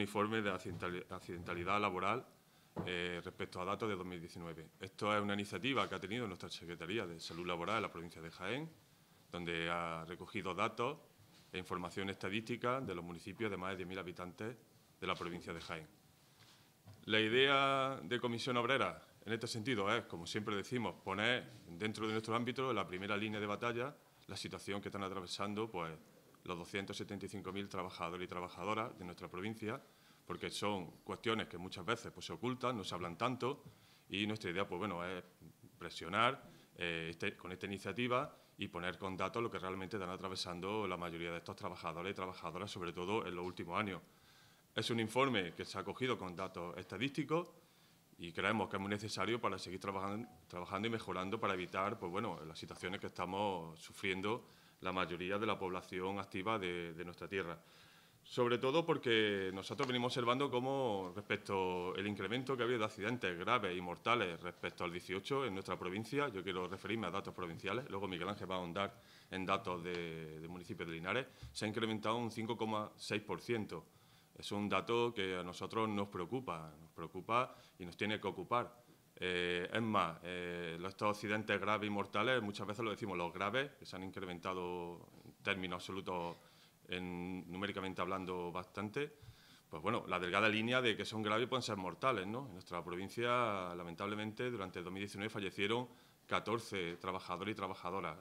un informe de accidentalidad laboral respecto a datos de 2019. Esto es una iniciativa que ha tenido nuestra Secretaría de Salud Laboral de la provincia de Jaén, donde ha recogido datos e información estadística de los municipios de más de 10.000 habitantes de la provincia de Jaén. La idea de Comisión Obrera, en este sentido, es, como siempre decimos, poner dentro de nuestro ámbito, en la primera línea de batalla, la situación que están atravesando pues, los 275.000 trabajadores y trabajadoras de nuestra provincia, porque son cuestiones que muchas veces pues, se ocultan, no se hablan tanto, y nuestra idea pues, bueno, es presionar con esta iniciativa y poner con datos lo que realmente están atravesando la mayoría de estos trabajadores y trabajadoras, sobre todo en los últimos años. Es un informe que se ha cogido con datos estadísticos y creemos que es muy necesario para seguir trabajando y mejorando para evitar pues, bueno, las situaciones que estamos sufriendo la mayoría de la población activa de nuestra tierra. Sobre todo porque nosotros venimos observando cómo respecto al incremento que ha habido de accidentes graves y mortales respecto al 18 en nuestra provincia, yo quiero referirme a datos provinciales, luego Miguel Ángel va a ahondar en datos del municipio de Linares, se ha incrementado un 5,6%. Es un dato que a nosotros nos preocupa y nos tiene que ocupar. Es más, estos accidentes graves y mortales, muchas veces lo decimos, los graves, que se han incrementado en términos absolutos, numéricamente hablando, bastante, pues bueno, la delgada línea de que son graves pueden ser mortales, ¿no? En nuestra provincia, lamentablemente, durante el 2019 fallecieron 14 trabajadores y trabajadoras,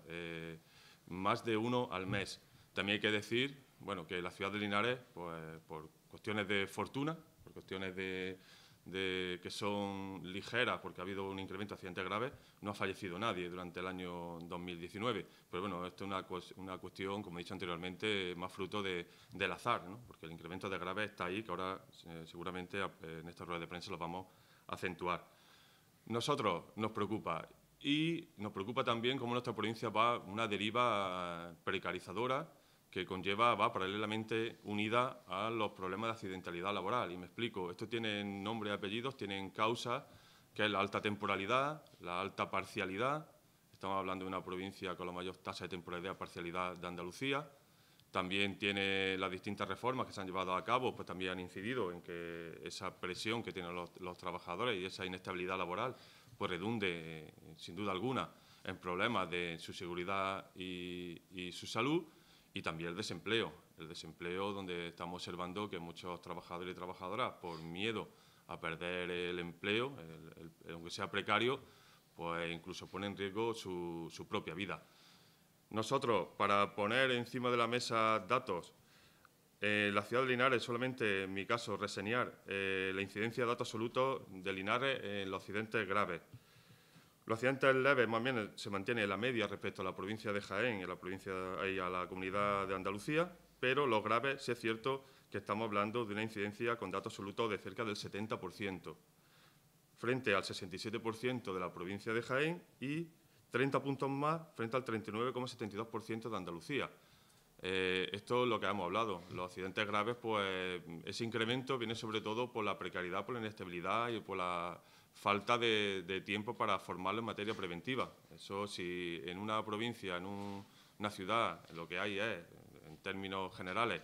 más de uno al mes. También hay que decir, bueno, que la ciudad de Linares, pues por cuestiones de fortuna, por cuestiones de que son ligeras, porque ha habido un incremento de accidentes graves, no ha fallecido nadie durante el año 2019. Pero bueno, esto es una cuestión, como he dicho anteriormente, más fruto del azar, ¿no? Porque el incremento de graves está ahí, que ahora seguramente en esta rueda de prensa lo vamos a acentuar. Nosotros nos preocupa y nos preocupa también cómo nuestra provincia va a una deriva precarizadora que va paralelamente unida a los problemas de accidentalidad laboral. Y me explico, esto tiene nombre y apellidos, tienen causas, que es la alta temporalidad, la alta parcialidad. Estamos hablando de una provincia con la mayor tasa de temporalidad y parcialidad de Andalucía. También tiene las distintas reformas que se han llevado a cabo, pues también han incidido en que esa presión que tienen los trabajadores y esa inestabilidad laboral pues redunde, sin duda alguna, en problemas de su seguridad y su salud. Y también el desempleo donde estamos observando que muchos trabajadores y trabajadoras, por miedo a perder el empleo, aunque sea precario, pues incluso ponen en riesgo su propia vida. Nosotros, para poner encima de la mesa datos, la ciudad de Linares, solamente en mi caso, reseñar la incidencia de datos absolutos de Linares en los accidentes graves. Los accidentes leves más bien se mantiene la media respecto a la provincia de Jaén y a la comunidad de Andalucía, pero los graves sí es cierto que estamos hablando de una incidencia con datos absolutos de cerca del 70%, frente al 67% de la provincia de Jaén y 30 puntos más frente al 39,72% de Andalucía. Esto es lo que hemos hablado. Los accidentes graves, pues ese incremento viene sobre todo por la precariedad, por la inestabilidad y por la falta de tiempo para formarlo en materia preventiva. Eso, si en una provincia, en una ciudad, lo que hay es, en términos generales,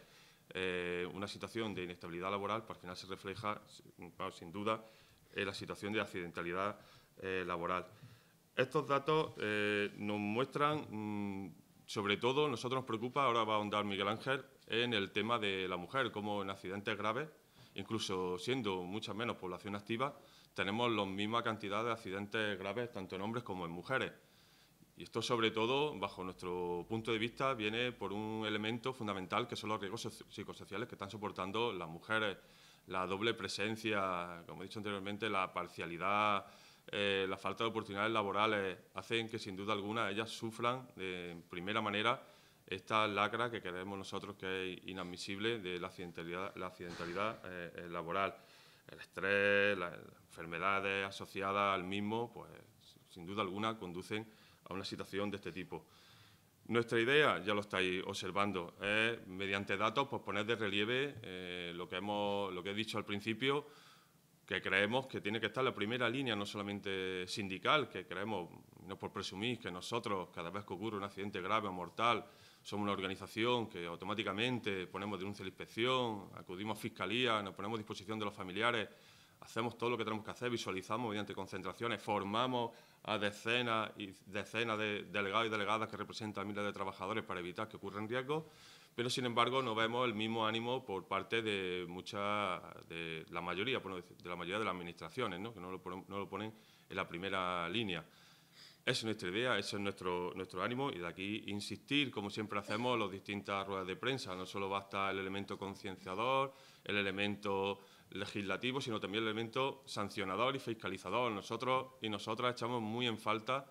una situación de inestabilidad laboral, pues al final se refleja, sin duda, en la situación de accidentalidad laboral. Estos datos nos muestran, sobre todo, nosotros nos preocupa, ahora va a ahondar Miguel Ángel, en el tema de la mujer, como en accidentes graves, incluso siendo mucha menos población activa, tenemos la misma cantidad de accidentes graves tanto en hombres como en mujeres. Y esto, sobre todo, bajo nuestro punto de vista, viene por un elemento fundamental que son los riesgos psicosociales que están soportando las mujeres, la doble presencia, como he dicho anteriormente, la parcialidad, la falta de oportunidades laborales, hacen que, sin duda alguna, ellas sufran de primera manera esta lacra que creemos nosotros que es inadmisible de la accidentalidad laboral. El estrés, las enfermedades asociadas al mismo, pues sin duda alguna conducen a una situación de este tipo. Nuestra idea, ya lo estáis observando, es mediante datos pues, poner de relieve lo que he dicho al principio, que creemos que tiene que estar en la primera línea, no solamente sindical, que creemos, no por presumir, que nosotros, cada vez que ocurre un accidente grave o mortal, somos una organización que automáticamente ponemos denuncia a la inspección, acudimos a fiscalía, nos ponemos a disposición de los familiares, hacemos todo lo que tenemos que hacer, visualizamos mediante concentraciones, formamos a decenas y decenas de delegados y delegadas que representan a miles de trabajadores para evitar que ocurran riesgos, pero sin embargo no vemos el mismo ánimo por parte de la mayoría de las administraciones, ¿no? Que no lo ponen en la primera línea. Esa es nuestra idea, ese es nuestro ánimo, y de aquí insistir, como siempre hacemos, en las distintas ruedas de prensa. No solo basta el elemento concienciador, el elemento legislativo, sino también el elemento sancionador y fiscalizador. Nosotros y nosotras echamos muy en falta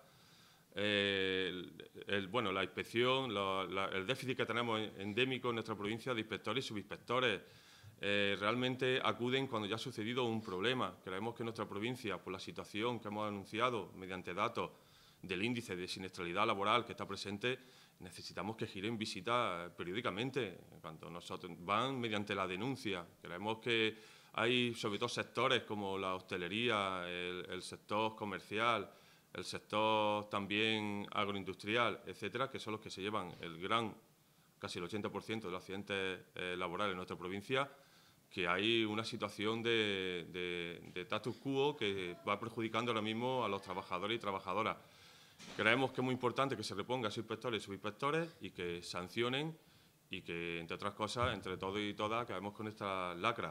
la inspección, el déficit que tenemos endémico en nuestra provincia de inspectores y subinspectores. Realmente acuden cuando ya ha sucedido un problema. Creemos que nuestra provincia, por la situación que hemos anunciado mediante datos del índice de siniestralidad laboral que está presente, necesitamos que giren visitas periódicamente. Cuando nosotros van mediante la denuncia. Creemos que hay sobre todo sectores como la hostelería, el sector comercial, el sector también agroindustrial, etcétera, que son los que se llevan casi el 80% de los accidentes laborales en nuestra provincia, que hay una situación de status quo que va perjudicando ahora mismo a los trabajadores y trabajadoras. Creemos que es muy importante que se reponga a sus inspectores y subinspectores y que sancionen y que, entre otras cosas, entre todos y todas, acabemos con esta lacra.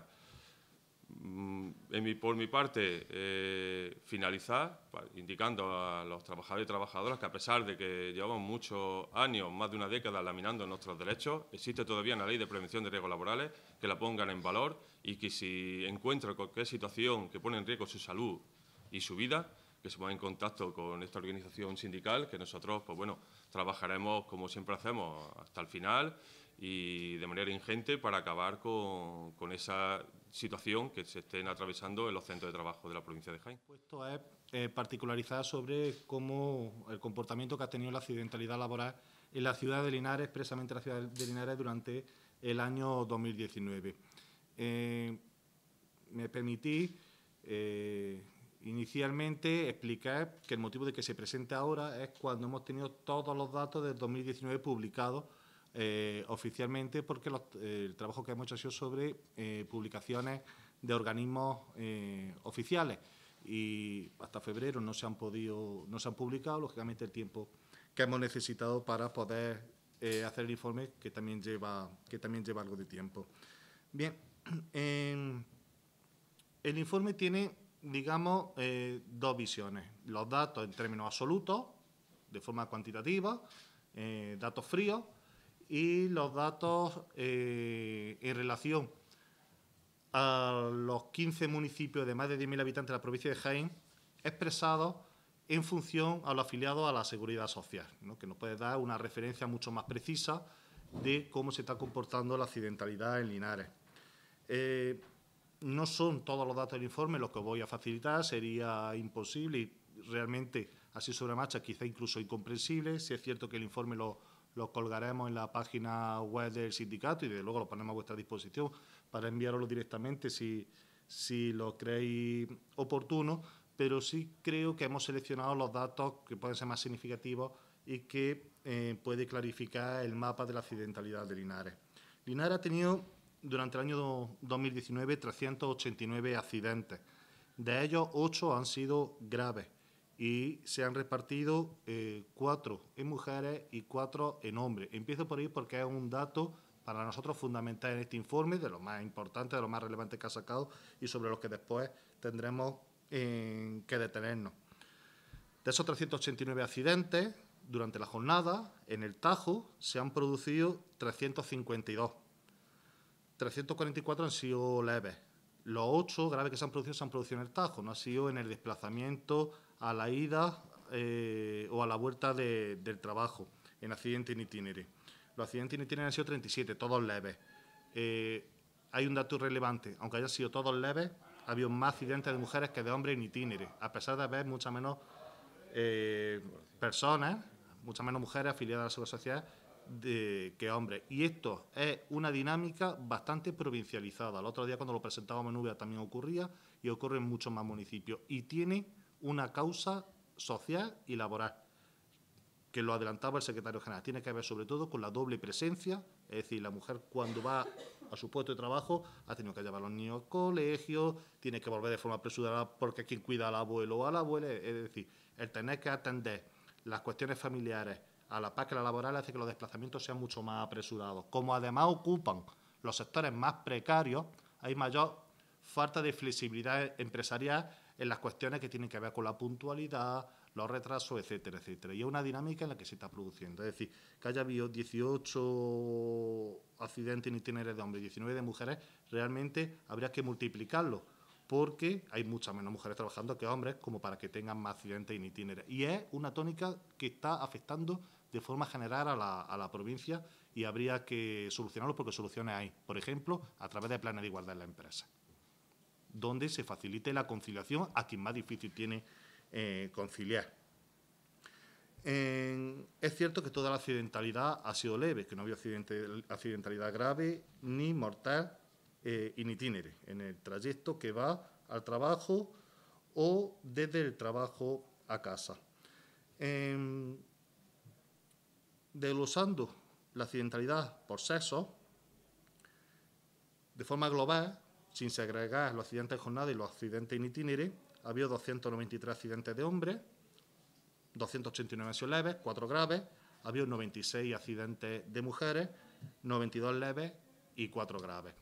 Por mi parte, finalizar indicando a los trabajadores y trabajadoras que, a pesar de que llevamos muchos años, más de una década, laminando nuestros derechos, existe todavía una ley de prevención de riesgos laborales, que la pongan en valor y que, si encuentran cualquier situación que pone en riesgo su salud y su vida, que se ponga en contacto con esta organización sindical, que nosotros, pues bueno, trabajaremos, como siempre hacemos, hasta el final y de manera ingente para acabar con esa situación que se estén atravesando en los centros de trabajo de la provincia de Jaén. Puesto es particularizar sobre cómo el comportamiento que ha tenido la accidentalidad laboral en la ciudad de Linares, expresamente en la ciudad de Linares, durante el año 2019. Me permití inicialmente explicar que el motivo de que se presente ahora es cuando hemos tenido todos los datos del 2019 publicados oficialmente, porque el trabajo que hemos hecho ha sido sobre publicaciones de organismos oficiales, y hasta febrero no se han publicado, lógicamente el tiempo que hemos necesitado para poder hacer el informe, que también lleva algo de tiempo. Bien, el informe tiene, digamos, dos visiones: los datos en términos absolutos, de forma cuantitativa, datos fríos, y los datos en relación a los 15 municipios de más de 10.000 habitantes de la provincia de Jaén, expresados en función a los afiliados a la Seguridad Social, ¿no? Que nos puede dar una referencia mucho más precisa de cómo se está comportando la accidentalidad en Linares. No son todos los datos del informe los que os voy a facilitar, sería imposible y realmente así sobre marcha quizá incluso incomprensible. Si es cierto que el informe lo colgaremos en la página web del sindicato y desde luego lo ponemos a vuestra disposición para enviaroslo directamente si lo creéis oportuno, pero sí creo que hemos seleccionado los datos que pueden ser más significativos y que puede clarificar el mapa de la accidentalidad de Linares. Linares ha tenido durante el año 2019 389 accidentes. De ellos, 8 han sido graves y se han repartido 4 en mujeres y 4 en hombres. Empiezo por ahí porque es un dato para nosotros fundamental en este informe, de lo más importante, de lo más relevante que ha sacado y sobre los que después tendremos que detenernos. De esos 389 accidentes, durante la jornada, en el Tajo, se han producido 352. 344 han sido leves. Los 8 graves que se han producido en el Tajo, no ha sido en el desplazamiento, a la ida o a la vuelta del trabajo, en accidentes en itinere. Los accidentes en itinere han sido 37, todos leves. Hay un dato relevante: aunque hayan sido todos leves, ha habido más accidentes de mujeres que de hombres en itinere, a pesar de haber muchas menos personas, muchas menos mujeres afiliadas a la Seguridad Social que hombres. Y esto es una dinámica bastante provincializada. El otro día, cuando lo presentábamos en Úbeda, también ocurría, y ocurre en muchos más municipios. Y tiene una causa social y laboral, que lo adelantaba el secretario general. Tiene que ver sobre todo con la doble presencia, es decir, la mujer cuando va a su puesto de trabajo ha tenido que llevar a los niños al colegio, tiene que volver de forma apresurada porque es quien cuida al abuelo o a la abuela, es decir, el tener que atender las cuestiones familiares a la par que la laboral hace que los desplazamientos sean mucho más apresurados. Como además ocupan los sectores más precarios, hay mayor falta de flexibilidad empresarial en las cuestiones que tienen que ver con la puntualidad, los retrasos, etcétera, etcétera. Y es una dinámica en la que se está produciendo. Es decir, que haya habido 18 accidentes en itinerario de hombres y 19 de mujeres, realmente habría que multiplicarlo, porque hay muchas menos mujeres trabajando que hombres como para que tengan más accidentes en itinerario. Y es una tónica que está afectando de forma general a la provincia y habría que solucionarlo porque soluciones hay. Por ejemplo, a través de planes de igualdad en la empresa, donde se facilite la conciliación a quien más difícil tiene conciliar. Es cierto que toda la accidentalidad ha sido leve, que no había accidentalidad grave ni mortal in itinere, en el trayecto que va al trabajo o desde el trabajo a casa. Desglosando la accidentalidad por sexo, de forma global, sin segregar los accidentes de jornada y los accidentes in itinere, ha habido 293 accidentes de hombres, 289 han sido leves, 4 graves, ha habido 96 accidentes de mujeres, 92 leves y 4 graves.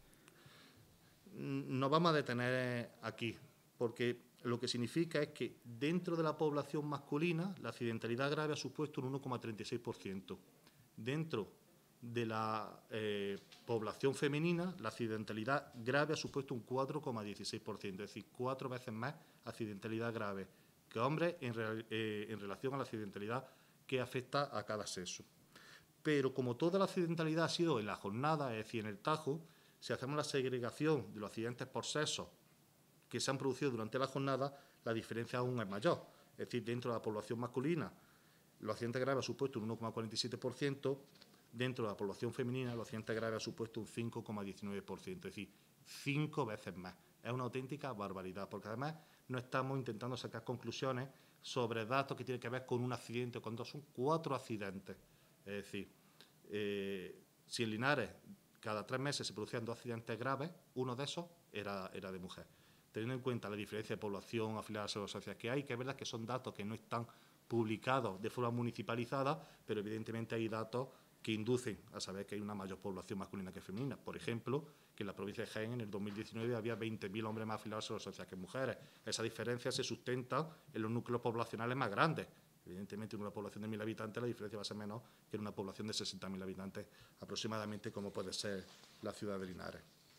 Nos vamos a detener aquí, porque lo que significa es que dentro de la población masculina la accidentalidad grave ha supuesto un 1,36%. Dentro de la población femenina, la accidentalidad grave ha supuesto un 4,16%, es decir, 4 veces más accidentalidad grave que hombres en relación a la accidentalidad que afecta a cada sexo. Pero como toda la accidentalidad ha sido en la jornada, es decir, en el tajo, si hacemos la segregación de los accidentes por sexo que se han producido durante la jornada, la diferencia aún es mayor. Es decir, dentro de la población masculina, los accidentes graves han supuesto un 1,47%, dentro de la población femenina, los accidentes graves han supuesto un 5,19%, es decir, 5 veces más. Es una auténtica barbaridad, porque además no estamos intentando sacar conclusiones sobre datos que tienen que ver con un accidente o con dos, son 4 accidentes. Es decir, si en Linares cada 3 meses se producían 2 accidentes graves, uno de esos era de mujer. Teniendo en cuenta la diferencia de población afiliada a la seguridad social que hay, que es verdad que son datos que no están publicados de forma municipalizada, pero evidentemente hay datos que inducen a saber que hay una mayor población masculina que femenina. Por ejemplo, que en la provincia de Jaén en el 2019 había 20.000 hombres más afiliados a la seguridad social que mujeres. Esa diferencia se sustenta en los núcleos poblacionales más grandes. Evidentemente, en una población de 1.000 habitantes la diferencia va a ser menor que en una población de 60.000 habitantes aproximadamente, como puede ser la ciudad de Linares.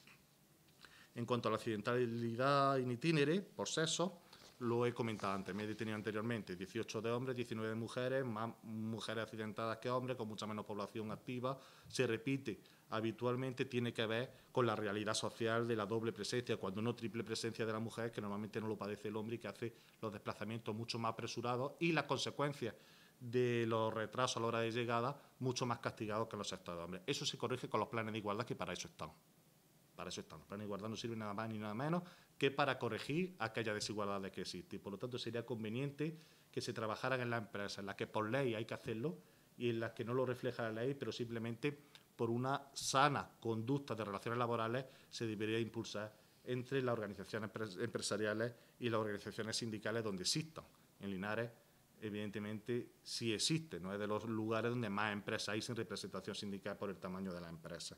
En cuanto a la accidentalidad in itinere, por sexo, lo he comentado antes, me he detenido anteriormente, 18 de hombres, 19 de mujeres, más mujeres accidentadas que hombres, con mucha menos población activa, se repite habitualmente, tiene que ver con la realidad social de la doble presencia, cuando no triple presencia de la mujer, que normalmente no lo padece el hombre y que hace los desplazamientos mucho más apresurados y las consecuencias de los retrasos a la hora de llegada mucho más castigados que los sectores de hombres. Eso se corrige con los planes de igualdad, que para eso están. Para eso están. Los planes de igualdad no sirven nada más ni nada menos que para corregir aquellas desigualdades que existen. Y por lo tanto sería conveniente que se trabajaran en las empresas en las que por ley hay que hacerlo y en las que no lo refleja la ley, pero simplemente por una sana conducta de relaciones laborales se debería impulsar entre las organizaciones empresariales y las organizaciones sindicales donde existan. En Linares, evidentemente, sí existe, no es de los lugares donde más empresas hay sin representación sindical por el tamaño de la empresa.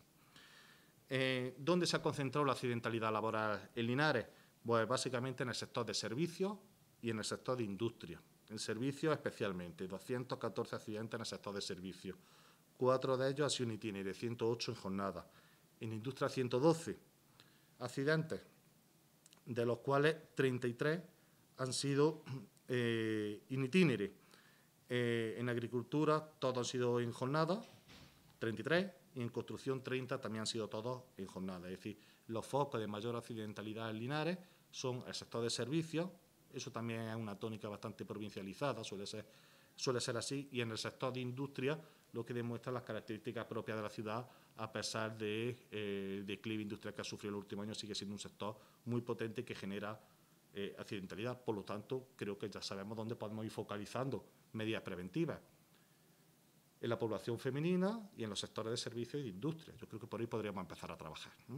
¿Dónde se ha concentrado la accidentalidad laboral en Linares? Pues básicamente en el sector de servicios y en el sector de industria. En servicios especialmente, 214 accidentes en el sector de servicios. 4 de ellos han sido en itinerario, 108 en jornada. En industria, 112 accidentes, de los cuales 33 han sido in itinere. En agricultura, todos han sido en jornada, 33, y en construcción 30 también han sido todos en jornada. Es decir, los focos de mayor accidentalidad en Linares son el sector de servicios, eso también es una tónica bastante provincializada, suele ser así, y en el sector de industria, lo que demuestra las características propias de la ciudad, a pesar del declive industrial que ha sufrido el último año, sigue siendo un sector muy potente que genera accidentalidad. Por lo tanto, creo que ya sabemos dónde podemos ir focalizando medidas preventivas. En la población femenina y en los sectores de servicios y de industria. Yo creo que por ahí podríamos empezar a trabajar, ¿no?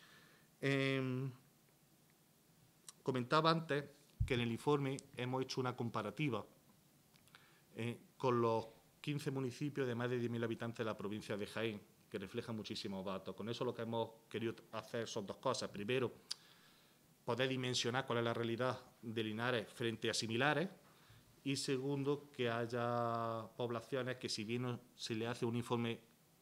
Comentaba antes que en el informe hemos hecho una comparativa con los 15 municipios de más de 10.000 habitantes de la provincia de Jaén, que refleja muchísimos datos. Con eso lo que hemos querido hacer son dos cosas. Primero, poder dimensionar cuál es la realidad de Linares frente a similares. Y segundo, que haya poblaciones que, si bien no se le hace un informe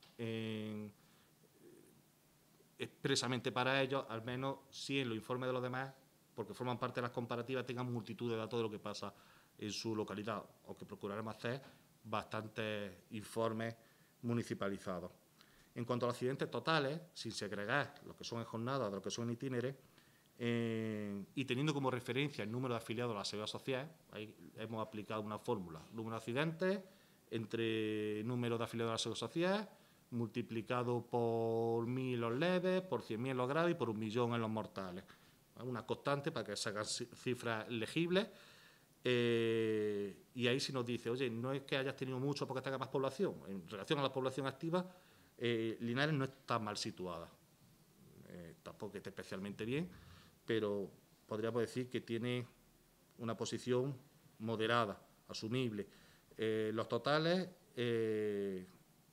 expresamente para ellos, al menos sí en los informes de los demás, porque forman parte de las comparativas, tengan multitud de datos de lo que pasa en su localidad, o que procuraremos hacer bastantes informes municipalizados. En cuanto a los accidentes totales, sin segregar lo que son en jornada de lo que son en itineres, y teniendo como referencia el número de afiliados a la Seguridad Social, ahí hemos aplicado una fórmula: número de accidentes entre número de afiliados a la Seguridad Social multiplicado por 1.000 los leves, por 100.000 los graves y por 1.000.000 en los mortales. Una constante para que se hagan cifras legibles. Y ahí sí nos dice, oye, no es que hayas tenido mucho porque tenga más población. En relación a la población activa, Linares no está mal situada. Tampoco esté especialmente bien, pero podríamos decir que tiene una posición moderada, asumible. Los totales es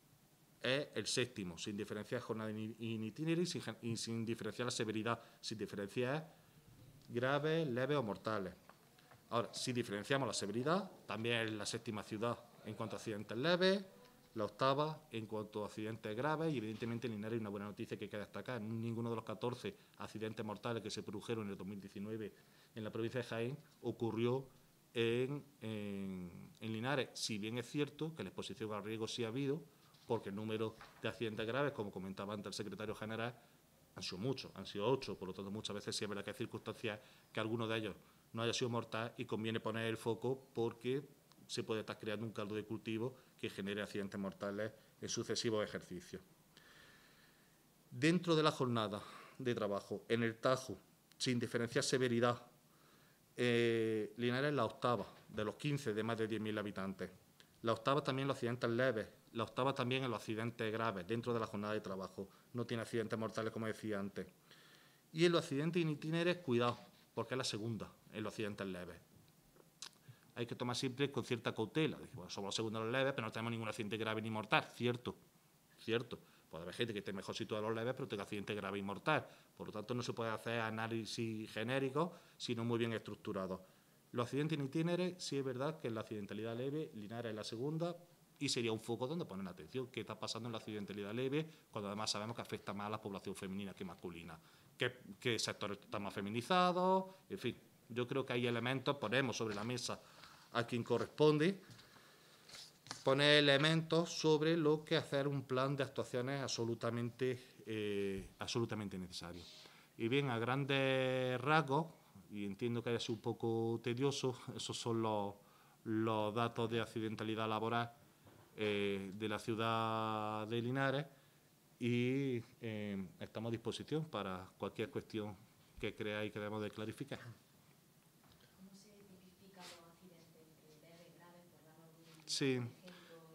el séptimo, sin diferenciar jornada in itinere y sin diferenciar la severidad, sin diferenciar graves, leves o mortales. Ahora, si diferenciamos la severidad, también es la séptima ciudad en cuanto a accidentes leves, la octava en cuanto a accidentes graves, y evidentemente en Linares hay una buena noticia que hay que destacar: ninguno de los 14 accidentes mortales que se produjeron en el 2019 en la provincia de Jaén ocurrió en Linares. Si bien es cierto que la exposición al riesgo sí ha habido, porque el número de accidentes graves, como comentaba antes el secretario general, han sido muchos, han sido 8, por lo tanto muchas veces sí es verdad que hay circunstancias que alguno de ellos no haya sido mortal y conviene poner el foco porque se puede estar creando un caldo de cultivo que genere accidentes mortales en sucesivos ejercicios. Dentro de la jornada de trabajo, en el Tajo, sin diferenciar severidad, Linares es la octava de los 15 de más de 10.000 habitantes. La octava también en los accidentes leves, la octava también en los accidentes graves dentro de la jornada de trabajo. No tiene accidentes mortales, como decía antes. Y en los accidentes in itinere, cuidado, porque es la segunda en los accidentes leves. Hay que tomar siempre con cierta cautela. Bueno, somos los segundos en los leves, pero no tenemos ningún accidente grave ni mortal. Cierto, cierto. Puede haber gente que esté mejor situada en los leves, pero tenga accidente grave y mortal. Por lo tanto, no se puede hacer análisis genéricos, sino muy bien estructurados. Los accidentes in itinere, sí es verdad que en la accidentalidad leve, Linares es la segunda, y sería un foco donde poner atención. ¿Qué está pasando en la accidentalidad leve? Cuando además sabemos que afecta más a la población femenina que masculina. ¿Qué sectores están más feminizados? En fin, yo creo que hay elementos, ponemos sobre la mesa a quien corresponde, poner elementos sobre lo que hacer un plan de actuaciones absolutamente necesario. Y bien, a grandes rasgos, y entiendo que haya sido un poco tedioso, esos son los datos de accidentalidad laboral de la ciudad de Linares, y estamos a disposición para cualquier cuestión que creáis que debemos de clarificar. ¿Cómo se tipifican los accidentes entre leves y graves? Por darnos algún Sí. ejemplo.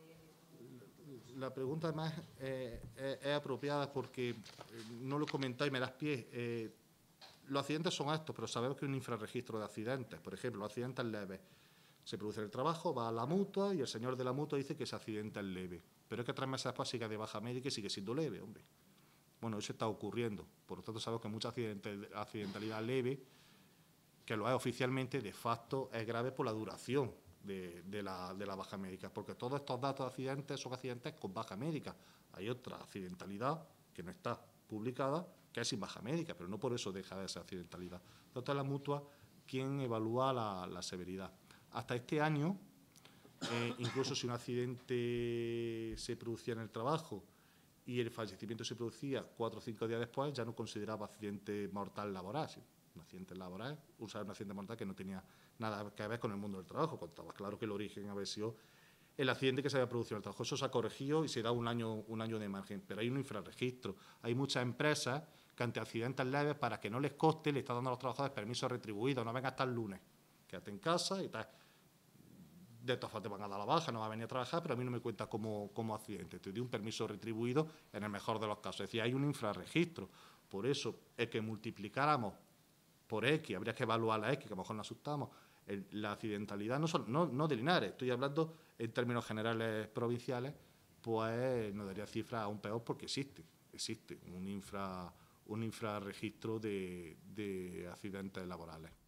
La pregunta además es apropiada porque no lo comentáis, me das pie. Los accidentes son estos, pero sabemos que hay un infrarregistro de accidentes. Por ejemplo, los accidentes leves. Se produce en el trabajo, va a la mutua y el señor de la mutua dice que ese accidente es leve. Pero es que 3 meses después sigue de baja médica y sigue siendo leve, hombre. Bueno, eso está ocurriendo. Por lo tanto, sabemos que mucha accidentalidad leve, que lo es oficialmente, de facto es grave por la duración de la baja médica. Porque todos estos datos de accidentes son accidentes con baja médica. Hay otra accidentalidad que no está publicada, que es sin baja médica, pero no por eso deja de ser accidentalidad. Entonces, es la mutua quien evalúa la severidad. Hasta este año, incluso si un accidente se producía en el trabajo y el fallecimiento se producía 4 o 5 días después, ya no consideraba accidente mortal laboral. Un accidente laboral, un accidente mortal que no tenía nada que ver con el mundo del trabajo. Contaba claro que el origen había sido el accidente que se había producido en el trabajo. Eso se ha corregido y se da un año de margen, pero hay un infrarregistro. Hay muchas empresas que ante accidentes leves, para que no les coste, le está dando a los trabajadores permisos retribuidos, no venga hasta el lunes, quédate en casa y tal. De todas formas te van a dar la baja, no va a venir a trabajar, pero a mí no me cuenta como accidente. Te doy un permiso retribuido en el mejor de los casos. Es decir, hay un infrarregistro. Por eso es que multiplicáramos por X, habría que evaluar la X, que a lo mejor nos asustamos. La accidentalidad no de Linares, estoy hablando en términos generales provinciales, pues nos daría cifras aún peor porque existe un infrarregistro de accidentes laborales.